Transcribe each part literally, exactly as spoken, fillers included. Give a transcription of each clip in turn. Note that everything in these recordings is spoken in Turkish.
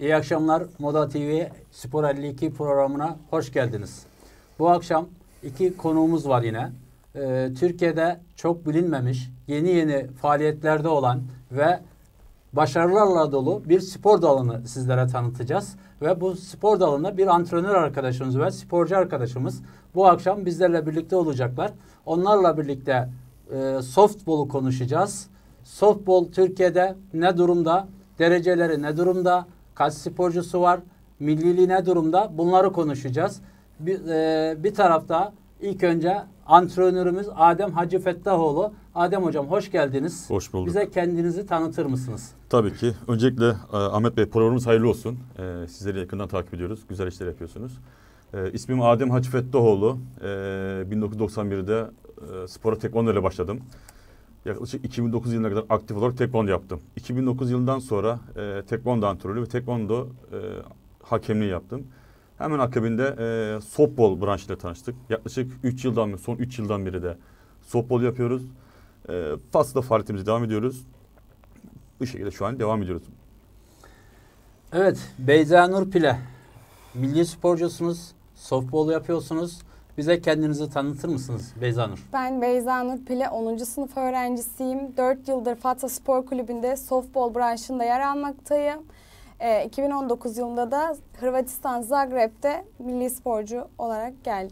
İyi akşamlar. Moda T V Spor elli iki programına hoş geldiniz. Bu akşam iki konuğumuz var yine. Ee, Türkiye'de çok bilinmemiş, yeni yeni faaliyetlerde olan ve başarılarla dolu bir spor dalını sizlere tanıtacağız. Ve bu spor dalında bir antrenör arkadaşımız ve sporcu arkadaşımız bu akşam bizlerle birlikte olacaklar. Onlarla birlikte e, softball'u konuşacağız. Softball Türkiye'de ne durumda? Dereceleri ne durumda? Kaç sporcusu var? Milliliği ne durumda? Bunları konuşacağız. Bir, e, bir tarafta ilk önce antrenörümüz Adem Hacı Fettahoğlu. Adem Hocam hoş geldiniz. Hoş bulduk. Bize kendinizi tanıtır mısınız? Tabii ki. Öncelikle e, Ahmet Bey programımız hayırlı olsun. E, sizleri yakından takip ediyoruz. Güzel işler yapıyorsunuz. E, ismim Adem Hacı Fettahoğlu. E, bin dokuz yüz doksan birde e, spora tekvando ile başladım. Yaklaşık iki bin dokuz yılına kadar aktif olarak tekvando yaptım. iki bin dokuz yılından sonra e, tekvando antrenörü ve tekvando e, hakemliği yaptım. Hemen akabinde e, softball branşıyla tanıştık. Yaklaşık üç yıldan son üç yıldan beri de softball yapıyoruz. E, Fas'ta faaliyetimize devam ediyoruz. Bu şekilde şu an devam ediyoruz. Evet, Beyza Nur Pile. Milli sporcusunuz, softball yapıyorsunuz. Bize kendinizi tanıtır mısınız Beyza Nur? Ben Beyza Nur Pile, onuncu sınıf öğrencisiyim. dört yıldır Fatsa Spor Kulübü'nde softball branşında yer almaktayım. E, iki bin on dokuz yılında da Hırvatistan Zagreb'de milli sporcu olarak geldim.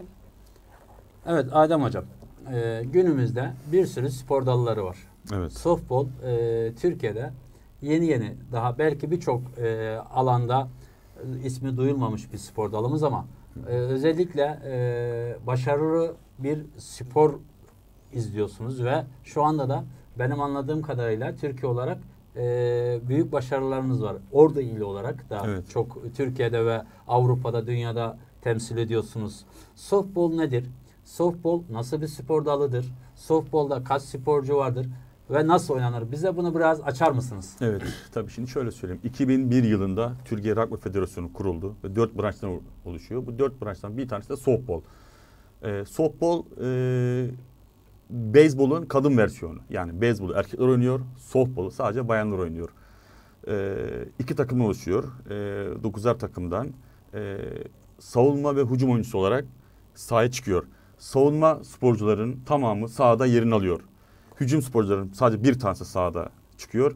Evet Adem Hocam, e, günümüzde bir sürü spor dalları var. Evet. Softball e, Türkiye'de yeni yeni daha belki birçok e, alanda e, ismi duyulmamış bir spor dalımız ama e, özellikle e, başarılı bir spor izliyorsunuz ve şu anda da benim anladığım kadarıyla Türkiye olarak e, büyük başarılarınız var. Ordu ili olarak da Evet. çok Türkiye'de ve Avrupa'da, dünyada temsil ediyorsunuz. Softball nedir? Softball nasıl bir spor dalıdır? Softball'da kaç sporcu vardır? Ve nasıl oynanır? Bize bunu biraz açar mısınız? Evet. Tabii şimdi şöyle söyleyeyim. iki bin bir yılında Türkiye Rugby Federasyonu kuruldu ve dört branştan oluşuyor. Bu dört branştan bir tanesi de softball. Ee, softball e, beyzbolun kadın versiyonu. Yani beyzbolu erkekler oynuyor, softbolu sadece bayanlar oynuyor. Ee, iki takımdan oluşuyor. Ee, dokuzar takımdan. Ee, savunma ve hücum oyuncusu olarak sahaya çıkıyor. Savunma sporcuların tamamı sahada yerini alıyor. Hücum sporcuların sadece bir tanesi sahada çıkıyor.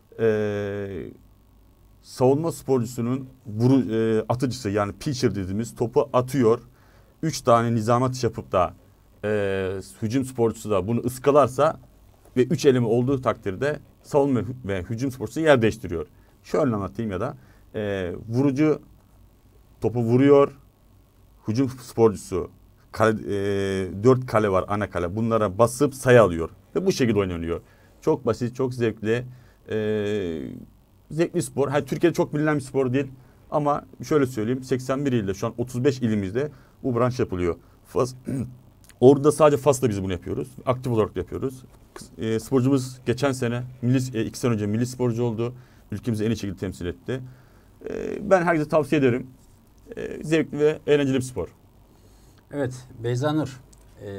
Ee, savunma sporcusunun vuru, e, atıcısı yani pitcher dediğimiz topu atıyor. Üç tane nizam atış yapıp da e, hücum sporcusu da bunu ıskalarsa ve üç eleme olduğu takdirde savunma ve hücum sporcusu yer değiştiriyor. Şöyle anlatayım ya da e, vurucu topu vuruyor. Hücum sporcusu kale, e, dört kale var, ana kale. Bunlara basıp sayı alıyor. Ve bu şekilde oynanıyor. Çok basit, çok zevkli. E, zevkli spor. Ha, Türkiye'de çok bilinen bir spor değil. Ama şöyle söyleyeyim. seksen bir ilde şu an otuz beş ilimizde bu branş yapılıyor. Fas, Orada sadece Fas'ta biz bunu yapıyoruz. Aktif olarak yapıyoruz. E, sporcumuz geçen sene, milli, e, iki sene önce milli sporcu oldu. Ülkemizi en iyi şekilde temsil etti. E, ben herkese tavsiye ederim. E, zevkli ve eğlenceli bir spor. Evet Beyza Nur, e,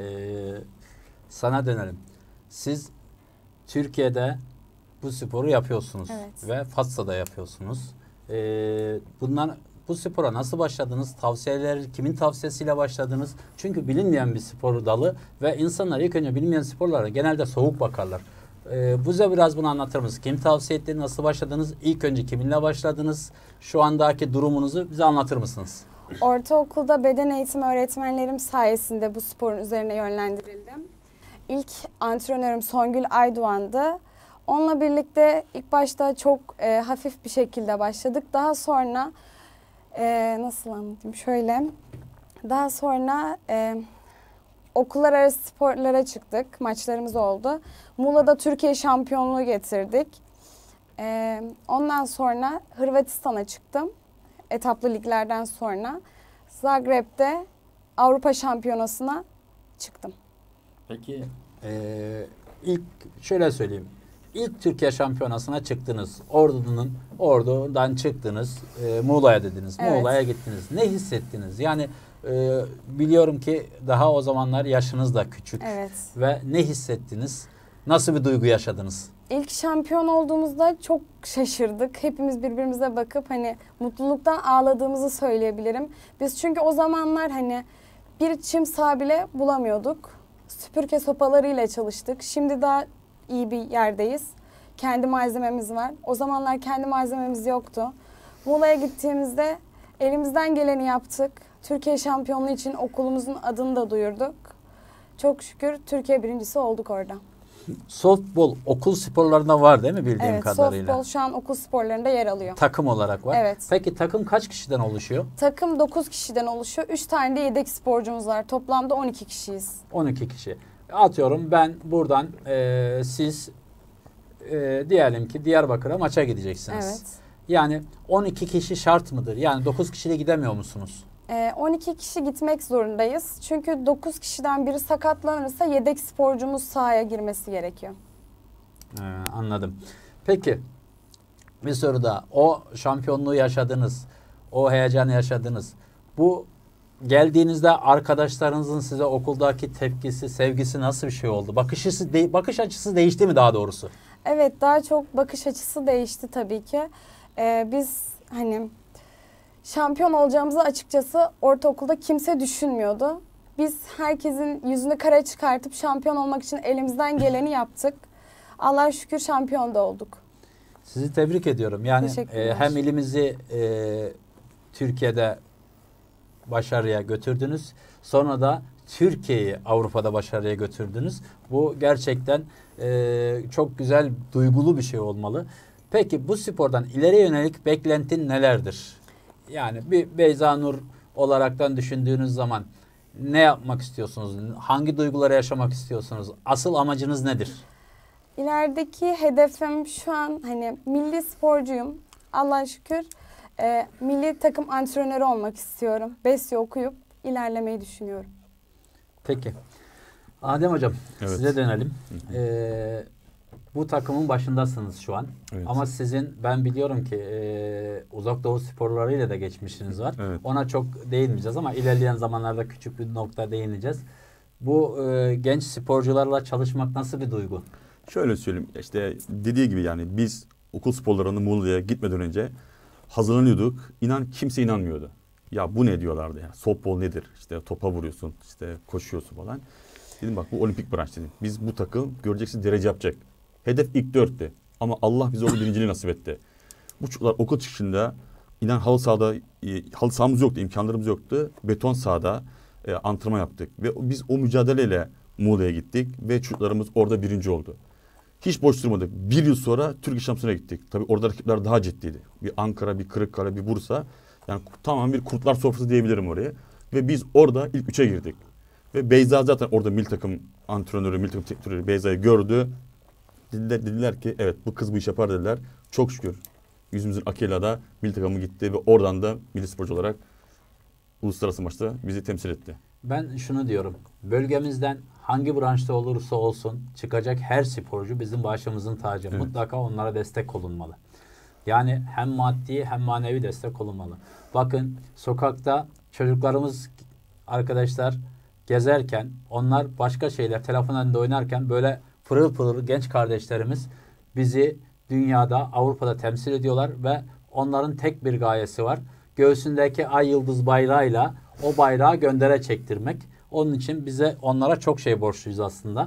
sana dönelim. Siz Türkiye'de bu sporu yapıyorsunuz. Evet. Ve Fatsa'da yapıyorsunuz. E, bundan bu spora nasıl başladınız? Tavsiyeler kimin tavsiyesiyle başladınız? Çünkü bilinmeyen bir spor dalı ve insanlar ilk önce bilmeyen sporlara genelde soğuk bakarlar. Ee, bize biraz bunu anlatır mısınız? Kim tavsiye etti? Nasıl başladınız? İlk önce kiminle başladınız? Şu andaki durumunuzu bize anlatır mısınız? Ortaokulda beden eğitimi öğretmenlerim sayesinde bu sporun üzerine yönlendirildim. İlk antrenörüm Songül Aydoğan'dı. Onunla birlikte ilk başta çok e, hafif bir şekilde başladık. Daha sonra e, nasıl anlatayım? Şöyle. Daha sonra e, okullar arası sporlara çıktık. Maçlarımız oldu. Muğla'da Türkiye şampiyonluğu getirdik. E, ondan sonra Hırvatistan'a çıktım. Etaplı liglerden sonra Zagreb'de Avrupa Şampiyonası'na çıktım. Peki e, ilk şöyle söyleyeyim. İlk Türkiye Şampiyonası'na çıktınız. Ordu'nun Ordu'dan çıktınız. E, Muğla'ya dediniz. Evet. Muğla'ya gittiniz. Ne hissettiniz? Yani e, biliyorum ki daha o zamanlar yaşınız da küçük. Evet. Ve ne hissettiniz? Nasıl bir duygu yaşadınız? İlk şampiyon olduğumuzda çok şaşırdık. Hepimiz birbirimize bakıp hani mutluluktan ağladığımızı söyleyebilirim. Biz çünkü o zamanlar hani bir çim saha bile bulamıyorduk. Süpürge sopalarıyla çalıştık. Şimdi daha iyi bir yerdeyiz. Kendi malzememiz var. O zamanlar kendi malzememiz yoktu. Muğla'ya gittiğimizde elimizden geleni yaptık. Türkiye şampiyonluğu için okulumuzun adını da duyurduk. Çok şükür Türkiye birincisi olduk orada. Softball okul sporlarında var değil mi bildiğim evet, kadarıyla? Evet, softball şu an okul sporlarında yer alıyor. Takım olarak var. Evet. Peki takım kaç kişiden oluşuyor? Takım dokuz kişiden oluşuyor. üç tane de yedek sporcumuz var. Toplamda on iki kişiyiz. on iki kişi. Atıyorum ben buradan e, siz e, diyelim ki Diyarbakır'a maça gideceksiniz. Evet. Yani on iki kişi şart mıdır? Yani dokuz kişiyle gidemiyor musunuz? on iki kişi gitmek zorundayız. Çünkü dokuz kişiden biri sakatlanırsa yedek sporcumuz sahaya girmesi gerekiyor. Ee, anladım. Peki bir soru daha. O şampiyonluğu yaşadınız. O heyecanı yaşadınız. Bu geldiğinizde arkadaşlarınızın size okuldaki tepkisi, sevgisi nasıl bir şey oldu? Bakış açısı, de, bakış açısı değişti mi daha doğrusu? Evet, daha çok bakış açısı değişti tabii ki. Ee, biz hani şampiyon olacağımızı açıkçası ortaokulda kimse düşünmüyordu. Biz herkesin yüzünü kara çıkartıp şampiyon olmak için elimizden geleni yaptık. Allah'a şükür şampiyon da olduk. Sizi tebrik ediyorum. Yani e, hem ilimizi e, Türkiye'de başarıya götürdünüz. Sonra da Türkiye'yi Avrupa'da başarıya götürdünüz. Bu gerçekten e, çok güzel, duygulu bir şey olmalı. Peki bu spordan ileriye yönelik beklentin nelerdir? Yani bir Beyza Nur olaraktan düşündüğünüz zaman ne yapmak istiyorsunuz? Hangi duyguları yaşamak istiyorsunuz? Asıl amacınız nedir? İlerideki hedefim şu an hani milli sporcuyum. Allah'a şükür e, milli takım antrenörü olmak istiyorum. BESYO okuyup ilerlemeyi düşünüyorum. Peki. Adem Hocam, evet. Size dönelim. Ee, bu takımın başındasınız şu an. Evet. Ama sizin ben biliyorum ki e, uzak doğu sporlarıyla da geçmişiniz var. Evet. Ona çok değinmeyeceğiz ama ilerleyen zamanlarda küçük bir nokta değineceğiz. Bu e, genç sporcularla çalışmak nasıl bir duygu? Şöyle söyleyeyim, işte dediği gibi yani biz okul sporlarını Muğla'ya gitmeden önce hazırlanıyorduk. İnan kimse inanmıyordu. Ya bu ne diyorlardı ya? Softball nedir? İşte topa vuruyorsun, işte koşuyorsun falan. Dedim bak bu olimpik branş dedim. Biz bu takım göreceksiniz derece yapacak. Hedef ilk dörttü. Ama Allah bize o birinciliği nasip etti. Bu çocuklar okul çıkışında inan halı sahada, e, halı sahamız yoktu, imkanlarımız yoktu. Beton sahada e, antrenman yaptık. Ve biz o mücadeleyle Muğla'ya gittik ve çocuklarımız orada birinci oldu. Hiç boş durmadık. Bir yıl sonra Türkiye Şampiyonası'na gittik. Tabii orada rakipler daha ciddiydi. Bir Ankara, bir Kırıkkale, bir Bursa. Yani tamamen bir kurtlar sofrası diyebilirim oraya. Ve biz orada ilk üçe girdik. Ve Beyza zaten orada milli takım antrenörü, milli takım teknik Beyza'yı gördü. Dediler, dediler ki evet bu kız bu iş yapar dediler. Çok şükür yüzümüzün akıyla da milli takımı gitti ve oradan da milli sporcu olarak uluslararası maçta bizi temsil etti. Ben şunu diyorum. Bölgemizden hangi branşta olursa olsun çıkacak her sporcu bizim başımızın tacı. Evet. Mutlaka onlara destek olunmalı. Yani hem maddi hem manevi destek olunmalı. Bakın sokakta çocuklarımız, arkadaşlar gezerken, onlar başka şeyler telefon önünde oynarken böyle pırıl pırıl genç kardeşlerimiz bizi dünyada, Avrupa'da temsil ediyorlar ve onların tek bir gayesi var. Göğsündeki ay yıldız bayrağıyla o bayrağı göndere çektirmek. Onun için bize onlara çok şey borçluyuz aslında.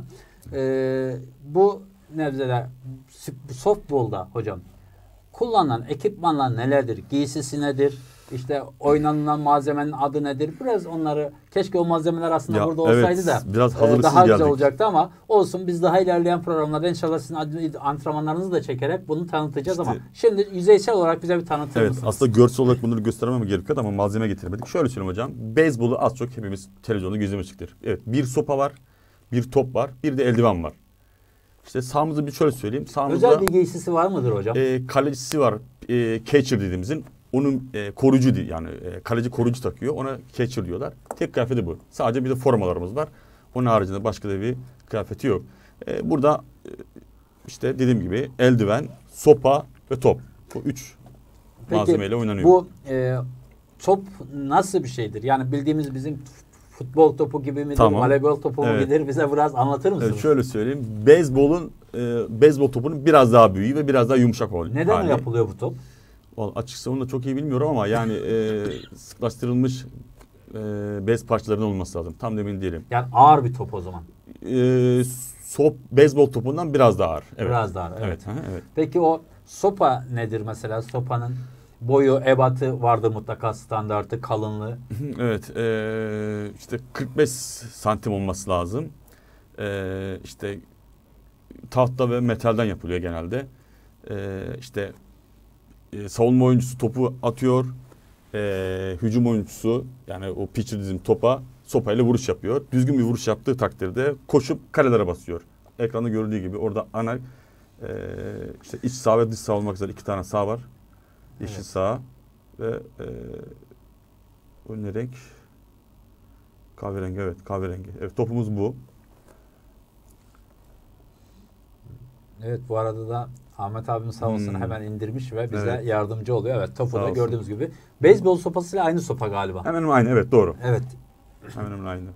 Ee, bu nevzede softball'da hocam kullanılan ekipmanlar nelerdir? Giysisi nedir? İşte oynanılan malzemenin adı nedir? Biraz onları keşke o malzemeler aslında ya, burada olsaydı evet, da biraz e, daha güzel geldik. olacaktı ama olsun biz daha ilerleyen programlarda inşallah sizin antrenmanlarınızı da çekerek bunu tanıtacağız işte, ama şimdi yüzeysel olarak bize bir tanıtır evet, mısınız? Aslında görsel olarak bunları göstermem gerekiyor ama malzeme getirmedik. Şöyle söyleyeyim hocam. Beyzbolu az çok hepimiz televizyonda gözlemiştiktir. Evet, bir sopa var, bir top var, bir de eldiven var. İşte sahamızda bir şöyle söyleyeyim. Sahamızda, özel bir giysisi var mıdır hocam? E, kalecisi var. E, catcher dediğimizin. Onun e, koruyucu değil yani e, kaleci koruyucu takıyor. Ona catcher diyorlar. Tek kıyafeti bu. Sadece bir de formalarımız var. Onun haricinde başka da bir kıyafeti yok. E, burada e, işte dediğim gibi eldiven, sopa ve top. Bu üç Peki, malzemeyle oynanıyor. Bu e, top nasıl bir şeydir? Yani bildiğimiz bizim futbol topu gibi midir, Tamam. voleybol topu mu Evet. midir? Bize biraz anlatır mısınız? Evet, şöyle söyleyeyim. Beyzbolun e, beyzbol topunun biraz daha büyüğü ve biraz daha yumuşak hali. Neden yapılıyor bu top? Vallahi açıkçası onu da çok iyi bilmiyorum ama yani e, sıklaştırılmış e, bez parçalarının olması lazım. Tam da emin değilim. Yani ağır bir top o zaman. E, sop beyzbol topundan biraz daha ağır. Evet. Biraz daha ağır, evet. Evet. Hı, evet. Peki o sopa nedir mesela? Sopanın boyu, ebatı vardır mutlaka, standartı, kalınlığı. Evet. E, işte kırk beş santim olması lazım. E, işte tahta ve metalden yapılıyor genelde. E, işte e, savunma oyuncusu topu atıyor. E, hücum oyuncusu yani o pitcher dizim topa sopayla vuruş yapıyor. Düzgün bir vuruş yaptığı takdirde koşup kalelere basıyor. Ekranda görüldüğü gibi orada ana e, işte iç saha ve dış saha olmak üzere iki tane saha var. Yeşil Evet. saha ve e, o ne renk? Kahverengi, evet, kahverengi. Evet, topumuz bu. Evet, bu arada da Ahmet abim sağ olsun Hmm. hemen indirmiş ve bize Evet. yardımcı oluyor. Evet, topu Sağ da olsun. gördüğümüz gibi. Beyzbol sopasıyla aynı sopa galiba. Hemen hemen aynı, evet, doğru. Evet. Hemen hemen aynı.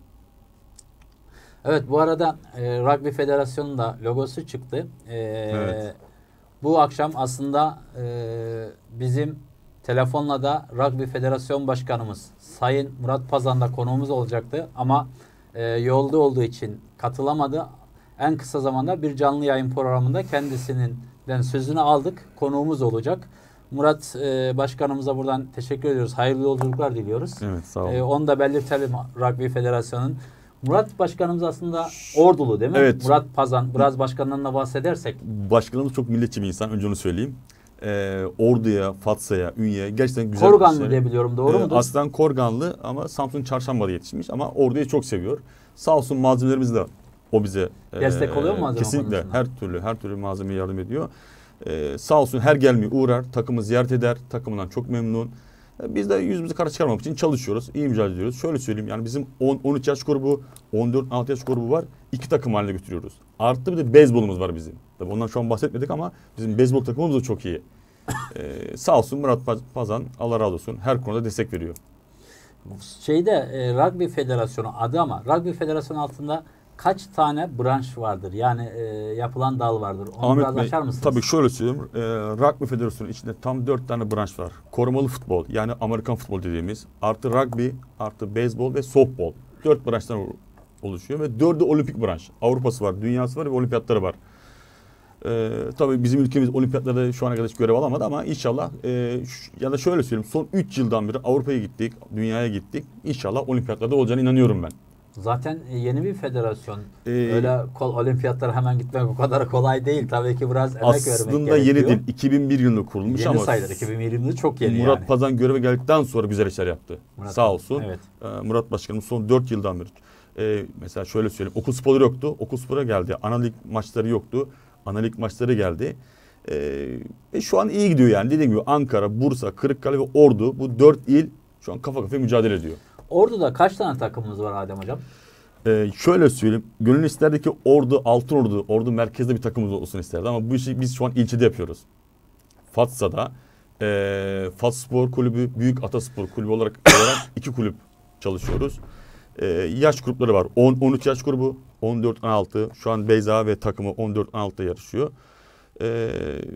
Evet, bu arada e, Rugby Federasyonu'nun da logosu çıktı. E, Evet. Bu akşam aslında e, bizim telefonla da Rugby Federasyon Başkanımız Sayın Murat Pazan da konuğumuz olacaktı. Ama e, yolda olduğu için katılamadı. En kısa zamanda bir canlı yayın programında kendisinden sözünü aldık. Konuğumuz olacak. Murat e, Başkanımıza buradan teşekkür ediyoruz. Hayırlı yolculuklar diliyoruz. Evet, sağ olun. E, onu da belirtelim Rugby Federasyonu'nun. Murat Başkanımız aslında Ordulu değil mi? Evet. Murat Pazan. Biraz başkanından da bahsedersek. Başkanımız çok milliyetçi bir insan. Önce onu söyleyeyim. Ee, Ordu'ya, Fatsa'ya, Ünye'ye gerçekten güzel Korganlı şey. diye biliyorum, doğru Ee, mudur? Aslen Korganlı ama Samsun Çarşamba'da yetişmiş ama Ordu'yu çok seviyor. Sağ olsun malzemelerimiz de o bize Destek oluyor mu malzeme kesinlikle konusunda? her türlü her türlü malzemeye yardım ediyor. Ee, sağ olsun her gelmeye uğrar, takımı ziyaret eder, takımından çok memnun. Ee, Biz de yüzümüzü kara çıkarmamak için çalışıyoruz, iyi mücadele ediyoruz. Şöyle söyleyeyim, yani bizim on on üç yaş grubu, on dört on altı yaş grubu var. İki takım haline götürüyoruz. Artı bir de beyzbolumuz var bizim. Tabii ondan şu an bahsetmedik ama bizim beyzbol takımımız da çok iyi. Ee, sağ olsun Murat Pazan, Allah razı olsun, her konuda destek veriyor. Şeyde e, Rugby Federasyonu adı ama Rugby Federasyonu altında kaç tane branş vardır? Yani e, yapılan dal vardır. Onu Ahmet biraz Bey, açar mısınız? tabii şöyle söyleyeyim. E, Rugby Federasyonu içinde tam dört tane branş var. Korumalı futbol, yani Amerikan futbol dediğimiz, artı rugby, artı beyzbol ve softball. Dört branştan oluşuyor ve dördü olimpik branş. Avrupa'sı var, dünyası var ve olimpiyatları var. E, tabii bizim ülkemiz olimpiyatlarda şu ana kadar hiç görev alamadı ama inşallah e, ş- ya da şöyle söyleyeyim, son üç yıldan beri Avrupa'ya gittik, dünyaya gittik. İnşallah olimpiyatlarda olacağına inanıyorum ben. Zaten e, yeni bir federasyon. Ee, Öyle kol, olimpiyatlara hemen gitmek o kadar kolay değil. Tabii ki biraz emek vermek Aslında gerekiyor. yeni değil. iki bin bir yılında kurulmuş Yeni ama sayılır. iki bin yirmide çok yeni Murat yani. Pazan göreve geldikten sonra güzel işler yaptı. Murat Sağ Pazan, olsun. evet. Ee, Murat Başkanım son dört yıldan beri. Ee, mesela şöyle söyleyeyim. Okul sporları yoktu. Okul spora geldi. Ana lig maçları yoktu. Ana lig maçları geldi. Ee, e, şu an iyi gidiyor yani. Dediğim gibi Ankara, Bursa, Kırıkkale ve Ordu, bu dört il şu an kafa kafaya mücadele ediyor. Ordu'da kaç tane takımımız var Adem Hocam? Ee, şöyle söyleyeyim. Gönül isterdi ki Ordu, Altınordu, Ordu merkezde bir takımımız olsun isterdi ama bu işi biz şu an ilçede yapıyoruz. Fatsa'da e, Fats Spor Kulübü, Büyük Ataspor Kulübü olarak, olarak iki kulüp çalışıyoruz. E, yaş grupları var. on on üç yaş grubu, on dört on altı. Şu an Beyza ve takımı on dört on altıda yarışıyor. E,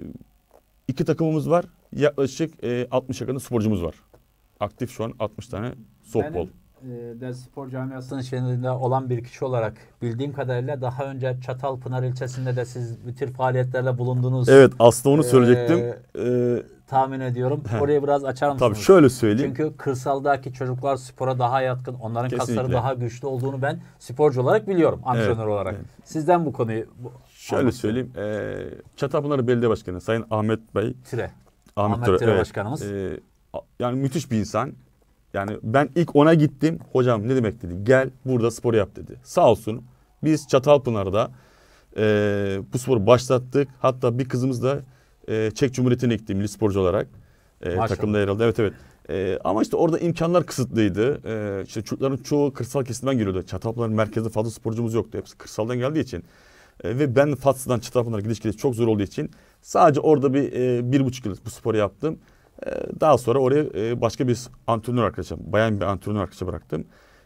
iki takımımız var. Yaklaşık e, altmışa kadar sporcumuz var. Aktif şu an altmış tane softball. e, Ders Spor Camiası'nın içinde olan bir kişi olarak bildiğim kadarıyla daha önce Çatalpınar ilçesinde de siz bu tür faaliyetlerle bulundunuz. Evet, aslında onu Ee, söyleyecektim. Ee, Tahmin ediyorum. Heh. Orayı biraz açar mısınız? tabii şöyle söyleyeyim. Çünkü kırsaldaki çocuklar spora daha yatkın. Onların kasları Kesinlikle. daha güçlü olduğunu ben sporcu olarak biliyorum. Antrenör Evet, olarak. evet. Sizden bu konuyu bu, Şöyle almak söyleyeyim. E, Çatalpınar Belediye Başkanı Sayın Ahmet Bey. Tire. Ahmet, Ahmet Tire, Tire evet. Başkanımız. E, a- yani müthiş bir insan. Yani ben ilk ona gittim. Hocam ne demek dedi. Gel burada spor yap dedi. Sağ olsun. Biz Çatalpınar'da e, bu sporu başlattık. Hatta bir kızımız da e, Çek Cumhuriyeti'ne gitti milli sporcu olarak. E, Maşallah. takımda yer aldı. Evet evet. E, ama işte orada imkanlar kısıtlıydı. E, işte çocukların çoğu kırsal kesimden geliyordu. Çatalpınar'ın merkezde fazla sporcumuz yoktu. Hepsi kırsaldan geldiği için. E, ve ben Fatsa'dan Çatalpınar'a gidiş geliş çok zor olduğu için sadece orada bir e, bir buçuk yıl bu sporu yaptım. E, daha sonra oraya e, başka bir antrenör arkadaşım, bayan bir antrenör arkadaşa bıraktım.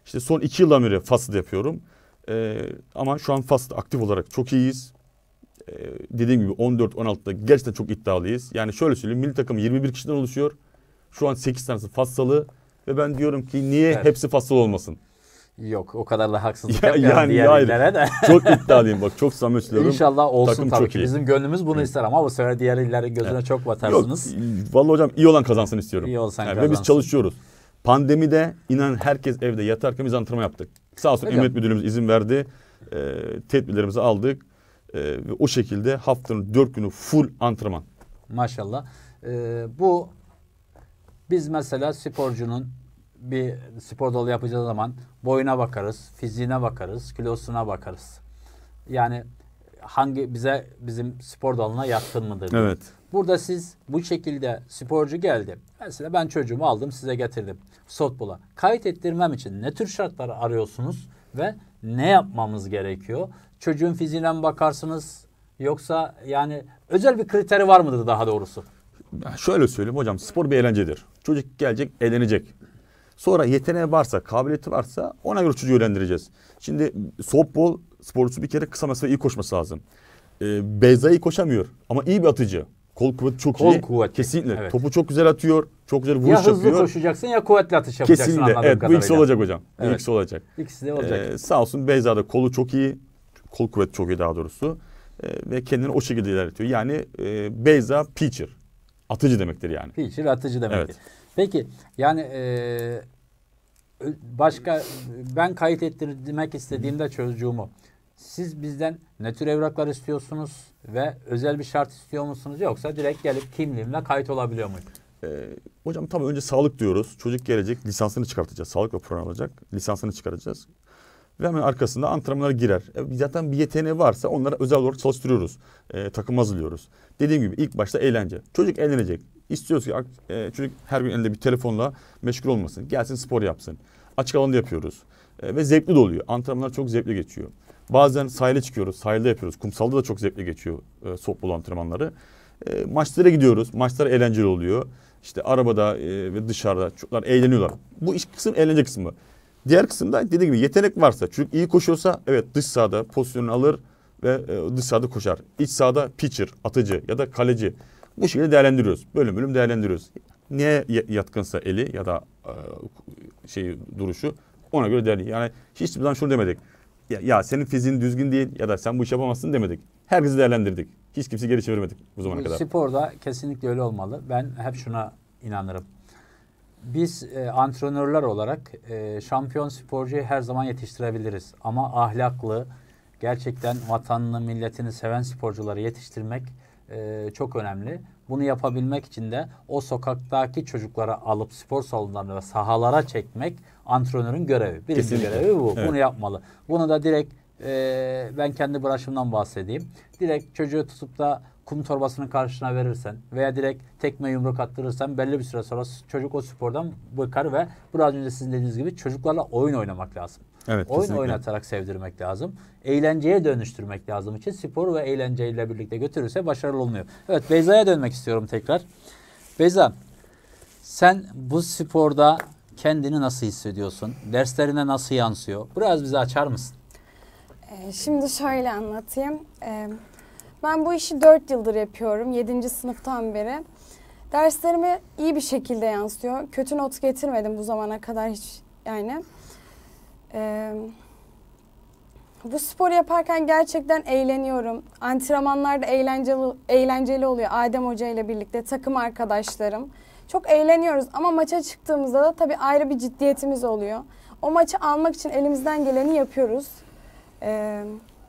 İşte son iki yıldan beri Fas'ta yapıyorum. Ee, ama şu an Fas'ta aktif olarak çok iyiyiz. Ee, dediğim gibi on dört on altıda gerçekten çok iddialıyız. Yani şöyle söyleyeyim, milli takım yirmi bir kişiden oluşuyor. Şu an sekiz tanesi Fas'talı ve ben diyorum ki niye evet. hepsi Fas'talı olmasın? Yok, o kadar da haksızlık ya, yapmayalım yani, diğer illere de. Çok iddialıyım bak, çok samimi söylüyorum. İnşallah olsun takım tabii ki. iyi. Bizim gönlümüz bunu ister ama bu sefer diğer illerin gözüne evet. çok batarsınız. Yok, vallahi hocam iyi olan kazansın istiyorum. İyi olsan yani kazansın. Ve biz çalışıyoruz. Pandemide inan herkes evde yatarken biz antrenman yaptık. Sağ olsun Emniyet Müdürlüğümüz izin verdi. E, tedbirlerimizi aldık. E, ve o şekilde haftanın dört günü full antrenman. Maşallah. E, bu biz mesela sporcunun bir spor dalı yapacağı zaman boyuna bakarız, fiziğine bakarız, kilosuna bakarız. Yani hangi bize bizim spor dalına yatkın mıdır? Diye. Evet. Burada siz bu şekilde sporcu geldi. Mesela ben çocuğumu aldım size getirdim softball'a. Kayıt ettirmem için ne tür şartları arıyorsunuz ve ne yapmamız gerekiyor? Çocuğun fiziğine mi bakarsınız yoksa yani özel bir kriteri var mıdır daha doğrusu? Şöyle söyleyeyim hocam, spor bir eğlencedir. Çocuk gelecek, eğlenecek. Sonra yeteneği varsa, kabiliyeti varsa ona göre çocuğu yönlendireceğiz. Şimdi softball sporcusu bir kere kısa mesafe iyi koşması lazım. Ee, Beyza iyi koşamıyor ama iyi bir atıcı. Kol kuvveti çok Kol iyi. Kuvvetli. Kesinlikle. Evet. Topu çok güzel atıyor. Çok güzel vuruş yapıyor. Ya hızlı koşacaksın ya kuvvetli atış yapacaksın. Kesinlikle. Evet, kadarıyla. bu ikisi olacak hocam. Bu Evet. ikisi olacak. İkisi de olacak. Ee, sağ olsun Beyza da kolu çok iyi. Kol kuvveti çok iyi daha doğrusu. Ee, ve kendini o şekilde ilerletiyor. Yani e, Beyza pitcher. Atıcı demektir yani. Pitcher atıcı demektir. Evet. Peki yani e, başka ben kayıt ettirmek istediğimde çocuğumu siz bizden ne tür evraklar istiyorsunuz ve özel bir şart istiyor musunuz yoksa direkt gelip kimliğimle kayıt olabiliyor muyum? Ee, hocam tabii önce sağlık diyoruz. Çocuk gelecek, lisansını çıkartacağız. Sağlık raporu alacak. Lisansını çıkaracağız. Ve hemen arkasında antrenmanlara girer. E, zaten bir yeteneği varsa onlara özel olarak çalıştırıyoruz. E, takım hazırlıyoruz. Dediğim gibi ilk başta eğlence. Çocuk eğlenecek. İstiyoruz ki e, çocuk her gün elinde bir telefonla meşgul olmasın. Gelsin spor yapsın. Açık alanda yapıyoruz. E, ve zevkli de oluyor. Antrenmanlar çok zevkli geçiyor. Bazen sahile çıkıyoruz. Sahilde yapıyoruz. Kumsalda da çok zevkli geçiyor e, softball antrenmanları. E, maçlara gidiyoruz. Maçlar eğlenceli oluyor. İşte arabada e, ve dışarıda çocuklar eğleniyorlar. Bu iş kısım eğlence kısmı. Diğer kısımda dediğim gibi yetenek varsa, çocuk iyi koşuyorsa evet dış sahada pozisyonunu alır ve e, dış sahada koşar. İç sahada pitcher, atıcı ya da kaleci. Bu şekilde değerlendiriyoruz. Bölüm bölüm değerlendiriyoruz. Neye yatkınsa eli ya da e, şey duruşu ona göre değerli. Yani hiçbir zaman şunu demedik. Ya, ya senin fiziğin düzgün değil ya da sen bu iş yapamazsın demedik. Herkesi değerlendirdik. Hiç kimse geri çevirmedik bu zamana kadar. Sporda kesinlikle öyle olmalı. Ben hep şuna inanırım. Biz e, antrenörler olarak e, şampiyon sporcuyu her zaman yetiştirebiliriz. Ama ahlaklı, gerçekten vatanını, milletini seven sporcuları yetiştirmek e, çok önemli. Bunu yapabilmek için de o sokaktaki çocukları alıp spor salonlarına ve sahalara çekmek antrenörün görevi. Birinci Kesinlikle. görevi bu. Evet. Bunu yapmalı. Bunu da direkt e, ben kendi branşımdan bahsedeyim. Direkt çocuğu tutup da kum torbasının karşısına verirsen veya direkt tekme yumruk attırırsan belli bir süre sonra çocuk o spordan bıkar ve biraz önce sizin dediğiniz gibi çocuklarla oyun oynamak lazım. Evet, oyun kesinlikle. oynatarak sevdirmek lazım. Eğlenceye dönüştürmek lazım için spor ve eğlenceyle birlikte götürürse başarılı olmuyor. Evet, Beyza'ya dönmek istiyorum tekrar. Beyza, sen bu sporda kendini nasıl hissediyorsun? Derslerine nasıl yansıyor? Biraz bize açar mısın? Ee, şimdi şöyle anlatayım. Ee, ben bu işi dört yıldır yapıyorum. yedinci sınıftan beri. Derslerime iyi bir şekilde yansıyor. Kötü not getirmedim bu zamana kadar hiç yani. Ee, bu sporu yaparken gerçekten eğleniyorum. Antrenmanlarda eğlenceli, eğlenceli oluyor. Adem Hoca ile birlikte takım arkadaşlarım. Çok eğleniyoruz ama maça çıktığımızda da tabii ayrı bir ciddiyetimiz oluyor. O maçı almak için elimizden geleni yapıyoruz. Ee,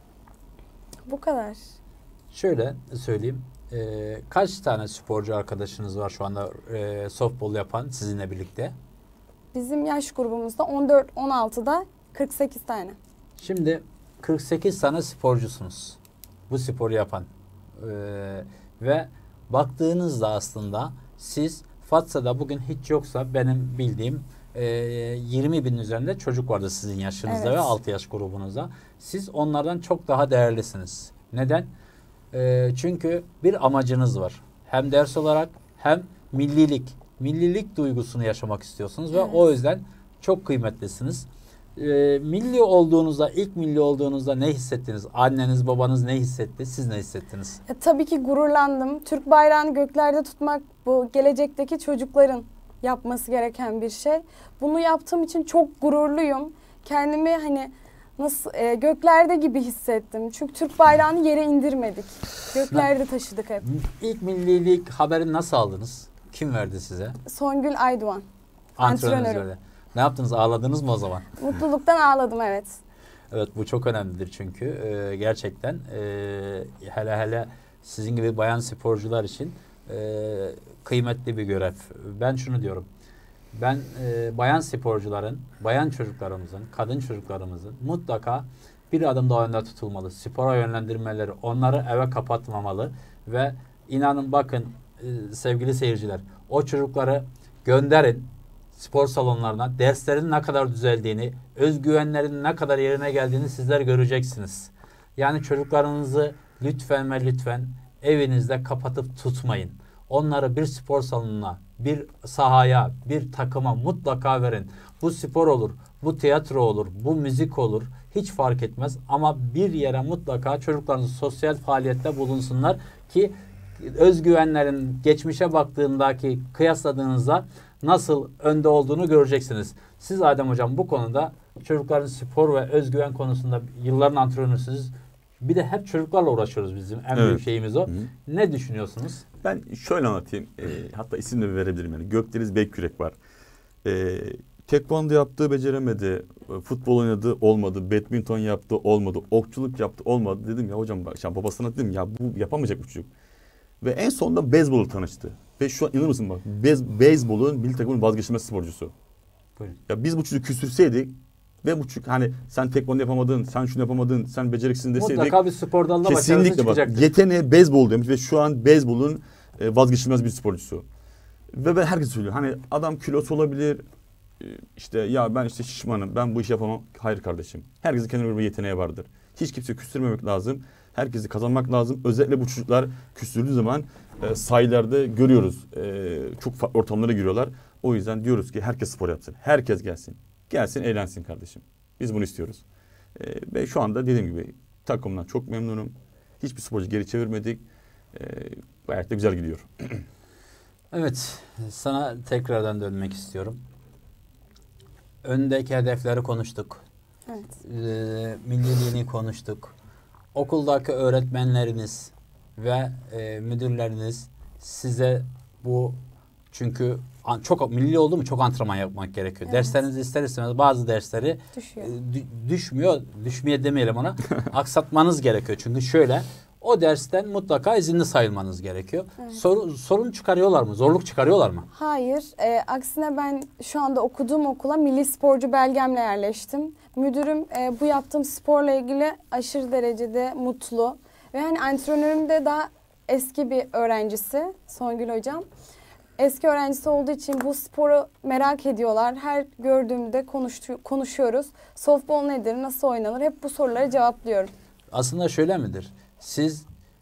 bu kadar. Şöyle söyleyeyim. E, kaç tane sporcu arkadaşınız var şu anda e, softball yapan sizinle birlikte? Bizim yaş grubumuzda on dört on altıda kırk sekiz tane. Şimdi kırk sekiz tane sporcusunuz. Bu sporu yapan. Ee, ve baktığınızda aslında siz Fatsa'da bugün hiç yoksa benim bildiğim e, yirmi binin üzerinde çocuk vardı sizin yaşınızda Evet. ve altı yaş grubunuzda. Siz onlardan çok daha değerlisiniz. Neden? E, çünkü bir amacınız var. Hem ders olarak hem millilik. Millilik duygusunu yaşamak istiyorsunuz ve Evet. o yüzden çok kıymetlisiniz. e, milli olduğunuzda, ilk milli olduğunuzda ne hissettiniz? Anneniz, babanız ne hissetti? Siz ne hissettiniz? E, tabii ki gururlandım. Türk bayrağını göklerde tutmak bu gelecekteki çocukların yapması gereken bir şey. Bunu yaptığım için çok gururluyum. Kendimi hani nasıl e, göklerde gibi hissettim. Çünkü Türk bayrağını yere indirmedik. Göklerde taşıdık hep. İlk millilik haberini nasıl aldınız? Kim verdi size? Songül Aydoğan. Antrenörünüz Antrenörüm. verdi. Ne yaptınız? Ağladınız mı o zaman? Mutluluktan ağladım, evet. Evet, bu çok önemlidir çünkü ee, gerçekten e, hele hele sizin gibi bayan sporcular için e, kıymetli bir görev. Ben şunu diyorum. Ben e, bayan sporcuların, bayan çocuklarımızın, kadın çocuklarımızın mutlaka bir adım daha önde tutulmalı. Spora yönlendirmeleri, onları eve kapatmamalı ve inanın bakın e, sevgili seyirciler, o çocukları gönderin spor salonlarına, derslerin ne kadar düzeldiğini, özgüvenlerin ne kadar yerine geldiğini sizler göreceksiniz. Yani çocuklarınızı lütfen ve lütfen evinizde kapatıp tutmayın. Onları bir spor salonuna, bir sahaya, bir takıma mutlaka verin. Bu spor olur, bu tiyatro olur, bu müzik olur. Hiç fark etmez ama bir yere mutlaka çocuklarınız sosyal faaliyette bulunsunlar ki özgüvenlerin geçmişe baktığındaki kıyasladığınızda nasıl önde olduğunu göreceksiniz. Siz Adem Hocam bu konuda çocukların spor ve özgüven konusunda yılların antrenörüsünüz. Bir de hep çocuklarla uğraşıyoruz bizim. En Evet. büyük şeyimiz o. Hı. Ne düşünüyorsunuz? Ben şöyle anlatayım. E, hatta isim de verebilirim yani. Gökdeniz Bekkürek var. E, tekvando yaptı, beceremedi. E, futbol oynadı, olmadı. Badminton yaptı, olmadı. Okçuluk yaptı, olmadı. Dedim ya hocam bak, şimdi babasına dedim ya bu yapamayacak bu çocuk. Ve en sonunda beyzbolla tanıştı. Ve şu an inanır mısın bak, bez, beyzbolun milli takımın vazgeçilmez sporcusu. Buyurun. Ya biz bu çocuğu küstürseydik ve bu çocuk hani sen tekvando yapamadın, sen şunu yapamadın, sen beceriksizsin deseydik. Mutlaka bir spor dalında başarısı kesinlikle bak, çıkacaktır. yeteneği beyzbol demiş ve şu an beyzbolun e, vazgeçilmez bir sporcusu. Ve ben herkes söylüyor. Hani adam kilosu olabilir, e, işte ya ben işte şişmanım, ben bu işi yapamam. Hayır kardeşim. Herkesin kendine göre bir yeteneği vardır. Hiç kimseyi küstürmemek lazım. Herkesi kazanmak lazım. Özellikle bu çocuklar küstürdüğü zaman e, sahillerde görüyoruz. E, çok farklı ortamlara giriyorlar. O yüzden diyoruz ki herkes spor yapsın. Herkes gelsin. Gelsin, eğlensin kardeşim. Biz bunu istiyoruz. E, ve şu anda dediğim gibi takımdan çok memnunum. Hiçbir sporcu geri çevirmedik. E, gayet de güzel gidiyor. Evet, sana tekrardan dönmek istiyorum. Öndeki hedefleri konuştuk. Evet. E, milliliğini konuştuk. Okuldaki öğretmenleriniz ve e, müdürleriniz size bu, çünkü an, çok milli oldu mu çok antrenman yapmak gerekiyor. Evet. Dersleriniz ister istemez bazı dersleri Düşüyor. e, dü- düşmüyor, düşmeye demeyelim ona. Aksatmanız gerekiyor. Çünkü şöyle, o dersten mutlaka izinli sayılmanız gerekiyor. Evet. Sorun, sorun çıkarıyorlar mı? Zorluk çıkarıyorlar mı? Hayır. E, aksine ben şu anda okuduğum okula milli sporcu belgemle yerleştim. Müdürüm e, bu yaptığım sporla ilgili aşırı derecede mutlu. Ve hani antrenörüm de daha eski bir öğrencisi, Songül Hocam. Eski öğrencisi olduğu için bu sporu merak ediyorlar. Her gördüğümde konuştu, konuşuyoruz. Softball nedir, nasıl oynanır? Hep bu soruları cevaplıyorum. Aslında şöyle midir? Siz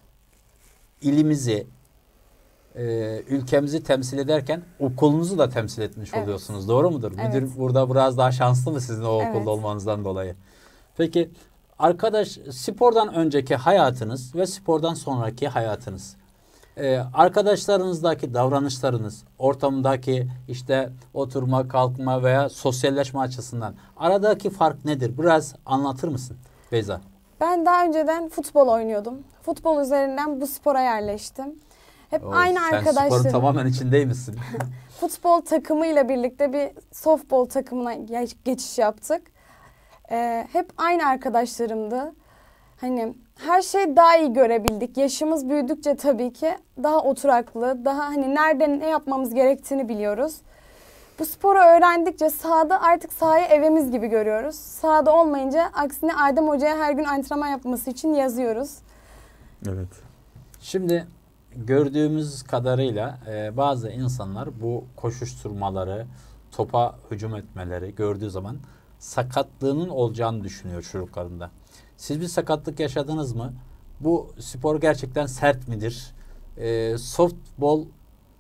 ilimizi, e, ülkemizi temsil ederken okulunuzu da temsil etmiş Evet. oluyorsunuz. Doğru mudur? Evet. Müdür burada biraz daha şanslı mı sizin o Evet. okulda olmanızdan dolayı? Peki arkadaş, spordan önceki hayatınız ve spordan sonraki hayatınız. Ee, arkadaşlarınızdaki davranışlarınız, ortamdaki işte oturma, kalkma veya sosyalleşme açısından aradaki fark nedir? Biraz anlatır mısın Beyza? Ben daha önceden futbol oynuyordum. Futbol üzerinden bu spora yerleştim. Hep Oo, aynı sen arkadaşlarım. sporun tamamen içindeymişsin. Futbol takımıyla birlikte bir softball takımına geç- geçiş yaptık. Ee, hep aynı arkadaşlarımdı. Hani her şeyi daha iyi görebildik. Yaşımız büyüdükçe tabii ki daha oturaklı, daha hani nerede ne yapmamız gerektiğini biliyoruz. Bu sporu öğrendikçe sahada artık sahayı evimiz gibi görüyoruz. Sahada olmayınca aksine Adem Hoca'ya her gün antrenman yapması için yazıyoruz. Evet. Şimdi gördüğümüz kadarıyla e, bazı insanlar bu koşuşturmaları, topa hücum etmeleri gördüğü zaman sakatlığının olacağını düşünüyor çocuklarında. Siz bir sakatlık yaşadınız mı? Bu spor gerçekten sert midir? E, softball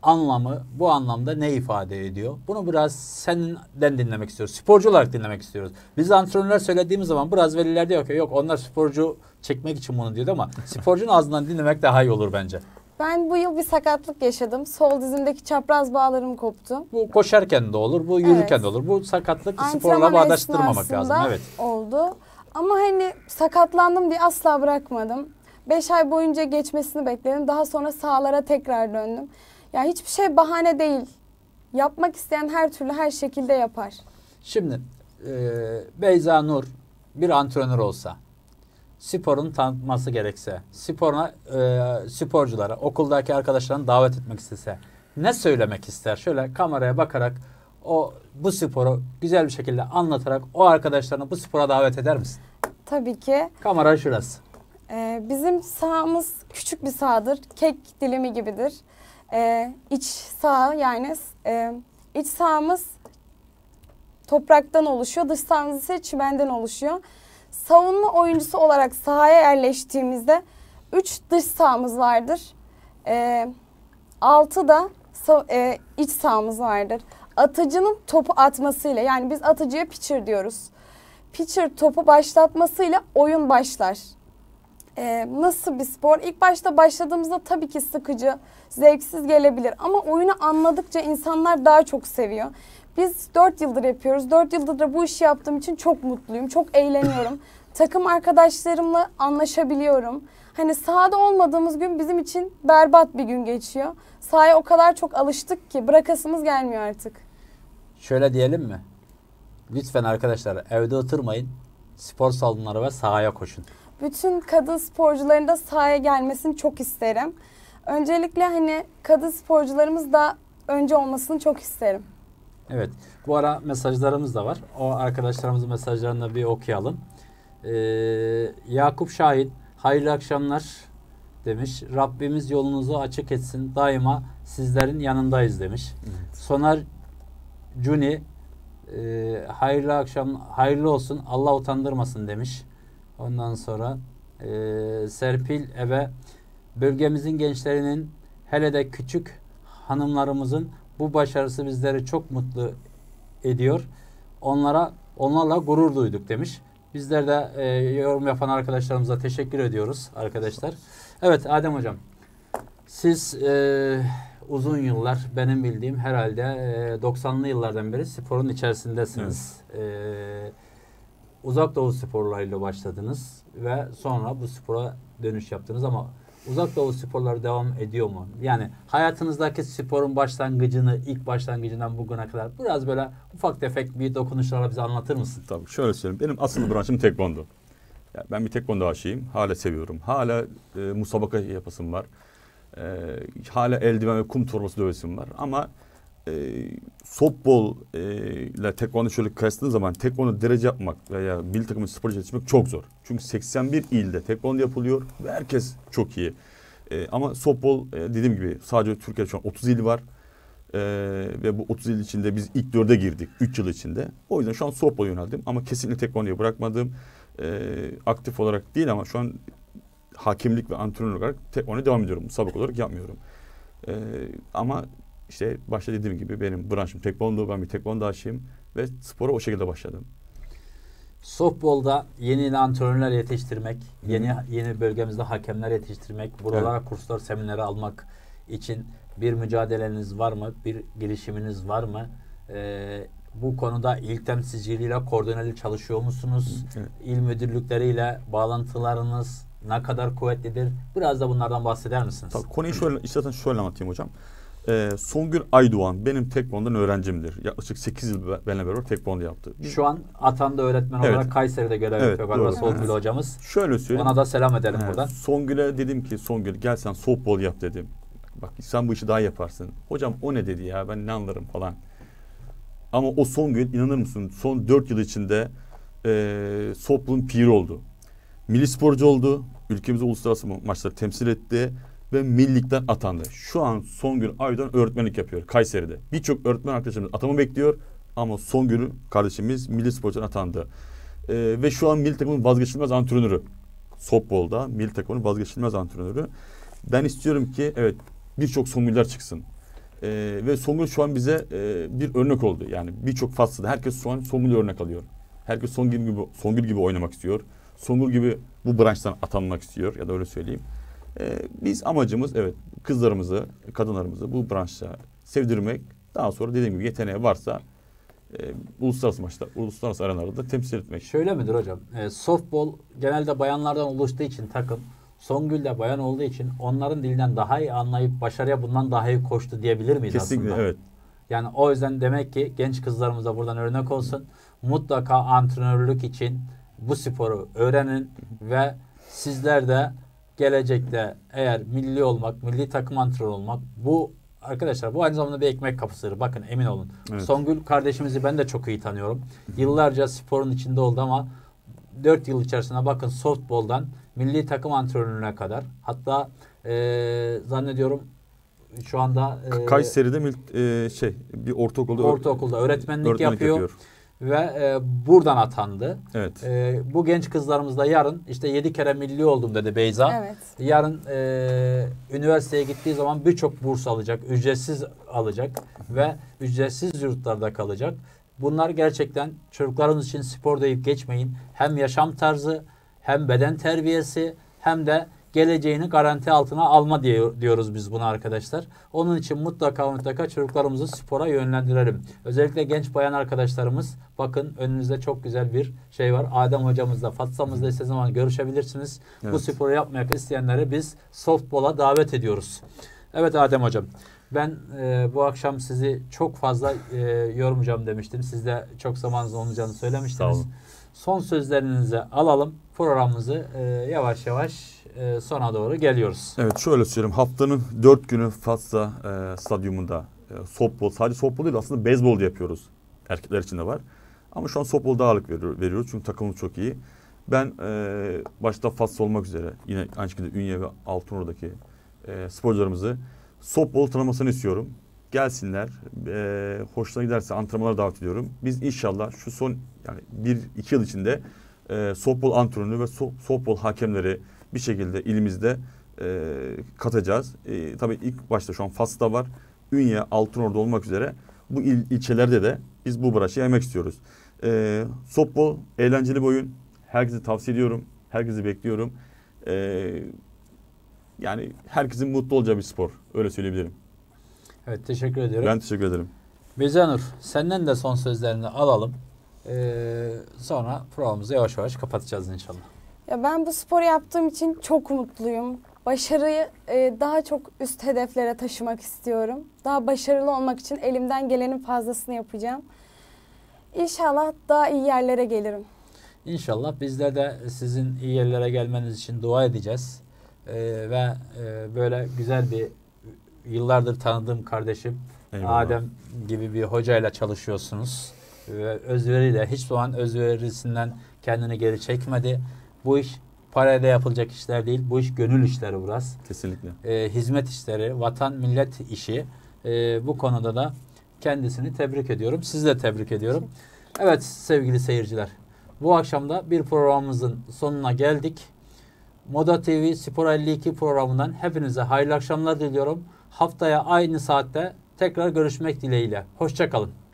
anlamı bu anlamda ne ifade ediyor? Bunu biraz senden dinlemek istiyoruz. Sporcu olarak dinlemek istiyoruz. Biz antrenörler söylediğimiz zaman biraz veliler diyor ki yok onlar sporcu çekmek için bunu diyordu ama sporcunun ağzından dinlemek daha iyi olur bence. Ben bu yıl bir sakatlık yaşadım. Sol dizimdeki çapraz bağlarım koptu. Bu koşarken de olur, bu yürürken Evet. de olur. Bu sakatlık Antrenman sporla bağdaştırmamak lazım. esnasında Evet. oldu. Ama hani sakatlandım diye asla bırakmadım. Beş ay boyunca geçmesini bekledim. Daha sonra sahalara tekrar döndüm. Ya hiçbir şey bahane değil. Yapmak isteyen her türlü her şekilde yapar. Şimdi e, Beyza Nur bir antrenör olsa, sporun tanıtması gerekse, sporuna, e, sporculara, okuldaki arkadaşlarını davet etmek istese ne söylemek ister? Şöyle kameraya bakarak o bu sporu güzel bir şekilde anlatarak o arkadaşlarını bu spora davet eder misin? Tabii ki. Kamera şurası. Ee, bizim sahamız küçük bir sahadır. Kek dilimi gibidir. Ee, iç saha yani e, iç sahamız topraktan oluşuyor. Dış sahamız ise çimenden oluşuyor. Savunma oyuncusu olarak sahaya yerleştiğimizde üç dış sahamız vardır. Ee, altı da e, iç sahamız vardır. Atıcının topu atmasıyla yani biz atıcıya pitcher diyoruz. Pitcher topu başlatmasıyla oyun başlar. Ee, nasıl bir spor? İlk başta başladığımızda tabii ki sıkıcı, zevksiz gelebilir. Ama oyunu anladıkça insanlar daha çok seviyor. Biz dört yıldır yapıyoruz. dört yıldır da bu işi yaptığım için çok mutluyum. Çok eğleniyorum. Takım arkadaşlarımla anlaşabiliyorum. Hani sahada olmadığımız gün bizim için berbat bir gün geçiyor. Sahaya o kadar çok alıştık ki bırakasımız gelmiyor artık. Şöyle diyelim mi? Lütfen arkadaşlar evde oturmayın. Spor salonları ve sahaya koşun. Bütün kadın sporcuların da sahaya gelmesini çok isterim. Öncelikle hani kadın sporcularımız da önce olmasını çok isterim. Evet. Bu ara mesajlarımız da var. O arkadaşlarımızın mesajlarını da bir okuyalım. Ee, Yakup Şahin hayırlı akşamlar demiş. Rabbimiz yolunuzu açık etsin. Daima sizlerin yanındayız demiş. Evet. Soner Cuni e, hayırlı akşam hayırlı olsun. Allah utandırmasın demiş. Ondan sonra e, Serpil Ebe bölgemizin gençlerinin hele de küçük hanımlarımızın bu başarısı bizleri çok mutlu ediyor. Onlara onlarla gurur duyduk demiş. Bizler de e, yorum yapan arkadaşlarımıza teşekkür ediyoruz arkadaşlar. Evet Adem Hocam, siz e, uzun yıllar benim bildiğim herhalde e, doksanlı yıllardan beri sporun içerisindesiniz. Evet. E, Uzak Doğu sporlarıyla başladınız ve sonra bu spora dönüş yaptınız ama Uzak Doğu sporları devam ediyor mu? Yani hayatınızdaki sporun başlangıcını, ilk başlangıcından bugüne kadar biraz böyle ufak tefek bir dokunuşlarla bize anlatır mısın? Tabii şöyle söyleyeyim. Benim asıl branşım tekvando. Yani ben bir tekvando aşığıyım. Hala seviyorum. Hala e, musabaka yapasım var. E, hala eldiven ve kum torbası dövesim var. Ama e, softball e, ile tekvando şöyle kıyasladığın zaman tekvando derece yapmak veya milli takımın sporcu yetişmek çok zor. Çünkü seksen bir ilde tekvando yapılıyor ve herkes çok iyi. E, ama softball e, dediğim gibi sadece Türkiye'de şu an otuz il var. E, ve bu otuz il içinde biz ilk dörde girdik üç yıl içinde. O yüzden şu an softball yöneldim ama kesinlikle tekvandoyu bırakmadım. E, aktif olarak değil ama şu an hakemlik ve antrenör olarak tekvandoya devam ediyorum. Sabık olarak yapmıyorum. E, ama İşte başta dediğim gibi benim branşım tekvando, ben bir tekvando aşığıyım ve spora o şekilde başladım. Softball'da yeni yeni antrenörler yetiştirmek, Hı. yeni yeni bölgemizde hakemler yetiştirmek, buralara evet. kurslar, seminerler almak için bir mücadeleniz var mı? Bir girişiminiz var mı? Ee, bu konuda il temsilciliğiyle koordineli çalışıyor musunuz? Evet. İl müdürlükleriyle bağlantılarınız ne kadar kuvvetlidir? Biraz da bunlardan bahseder misiniz? Tabii, konuyu şöyle, istersen şöyle anlatayım hocam. Ee, Songül Aydoğan benim tekvando'dan öğrencimdir. Yaklaşık sekiz yıl benimle beraber tekvando yaptı. Biz... Şu an atandı öğretmen evet. olarak Kayseri'de görev evet, yapıyor galiba Songül hocamız. Şöyle söyleyeyim. Ona da selam edelim evet. buradan. Songül'e dedim ki Songül gel sen softball yap dedim. Bak sen bu işi daha yaparsın. Hocam o ne dedi ya ben ne anlarım falan. Ama o Songül inanır mısın son dört yıl içinde e, softball'un piri oldu. Milli sporcu oldu. Ülkemizi uluslararası maçları temsil etti. Ve millilikten atandı. Şu an Songül Aydoğan öğretmenlik yapıyor Kayseri'de. Birçok öğretmen arkadaşımız atama bekliyor. Ama Songül kardeşimiz milli sporcudan atandı. Ee, ve şu an milli takımın vazgeçilmez antrenörü. Softball'da milli takımın vazgeçilmez antrenörü. Ben istiyorum ki evet birçok Songüller çıksın. Ee, ve Songül şu an bize e, bir örnek oldu. Yani birçok fasılda herkes şu an Songül'ü örnek alıyor. Herkes Songül gibi, Songül gibi oynamak istiyor. Songül gibi bu branştan atanmak istiyor ya da öyle söyleyeyim. Ee, biz amacımız evet kızlarımızı, kadınlarımızı bu branşa sevdirmek. Daha sonra dediğim gibi yeteneği varsa e, uluslararası maçta, uluslararası arenalarda temsil etmek. Şöyle midir hocam? E, softball genelde bayanlardan oluştuğu için takım, Songül de bayan olduğu için onların dilinden daha iyi anlayıp başarıya bundan daha iyi koştu diyebilir miyiz Kesinlikle, aslında? evet. Yani o yüzden demek ki genç kızlarımıza buradan örnek olsun. Mutlaka antrenörlük için bu sporu öğrenin ve sizler de gelecekte eğer milli olmak, milli takım antrenörü olmak, bu arkadaşlar bu aynı zamanda bir ekmek kapısıdır. Bakın emin olun. Evet. Songül kardeşimizi ben de çok iyi tanıyorum. Yıllarca sporun içinde oldu ama dört yıl içerisinde bakın softball'dan milli takım antrenörlüğüne kadar, hatta e, zannediyorum şu anda e, Kayseri'de mil- e, şey bir ortaokulda ortaokulda öğretmenlik, öğretmenlik yapıyor, yapıyor. ve e, buradan atandı. Evet. E, bu genç kızlarımız da yarın işte yedi kere milli oldum dedi Beyza. Evet. Yarın e, üniversiteye gittiği zaman birçok burs alacak, ücretsiz alacak ve ücretsiz yurtlarda kalacak. Bunlar gerçekten çocuklarınız için spor deyip geçmeyin. Hem yaşam tarzı, hem beden terbiyesi, hem de geleceğini garanti altına alma diye, diyoruz biz buna arkadaşlar. Onun için mutlaka mutlaka çocuklarımızı spora yönlendirelim. Özellikle genç bayan arkadaşlarımız, bakın önünüzde çok güzel bir şey var. Adem hocamızla, Fatsa'mızla istediğiniz zaman görüşebilirsiniz. Evet. Bu sporu yapmak isteyenleri biz softball'a davet ediyoruz. Evet Adem hocam, ben e, bu akşam sizi çok fazla e, yormayacağım demiştim. Siz de çok zamanınız olmayacağını söylemiştiniz. Sağ olun. Son sözlerinizi alalım. Programımızı e, yavaş yavaş e, sona doğru geliyoruz. Evet, şöyle söyleyeyim. Haftanın dört günü Fatsa e, stadyumunda e, softball, sadece softball değil aslında beyzbol da yapıyoruz. Erkekler için de var. Ama şu an softball'da ağırlık veriyor, veriyoruz çünkü takımımız çok iyi. Ben e, başta Fatsa olmak üzere yine aynı şekilde Ünye ve Altınordu'daki e, sporcularımızı softball tanımasını istiyorum. Gelsinler. E, hoşuna giderse antrenmanlara davet ediyorum. Biz inşallah şu son yani bir iki yıl içinde e, softball antrenörü ve so, softball hakemleri bir şekilde ilimizde e, katacağız. E, tabii ilk başta şu an Fas'ta var. Ünye, Altınordu olmak üzere bu il, ilçelerde de biz bu branşı yaymak istiyoruz. E, softball eğlenceli bir oyun. Herkese tavsiye ediyorum. Herkesi bekliyorum. E, yani herkesin mutlu olacağı bir spor. Öyle söyleyebilirim. Evet, teşekkür ediyorum. Ben teşekkür ederim. Beyza Nur, senden de son sözlerini alalım. Ee, sonra programımızı yavaş yavaş kapatacağız inşallah. Ya ben bu sporu yaptığım için çok mutluyum. Başarıyı e, daha çok üst hedeflere taşımak istiyorum. Daha başarılı olmak için elimden gelenin fazlasını yapacağım. İnşallah daha iyi yerlere gelirim. İnşallah bizler de sizin iyi yerlere gelmeniz için dua edeceğiz. Ee, ve e, böyle güzel bir, yıllardır tanıdığım kardeşim Eyvallah. Adem gibi bir hocayla çalışıyorsunuz. Ve özveriyle, hiç zaman özverisinden kendini geri çekmedi. Bu iş parayla yapılacak işler değil. Bu iş gönül işleri biraz. Kesinlikle. Ee, hizmet işleri, vatan millet işi. Ee, bu konuda da kendisini tebrik ediyorum. Sizi de tebrik ediyorum. Evet sevgili seyirciler. Bu akşam da bir programımızın sonuna geldik. Moda T V Spor elli iki programından hepinize hayırlı akşamlar diliyorum. Haftaya aynı saatte tekrar görüşmek dileğiyle. Hoşça kalın.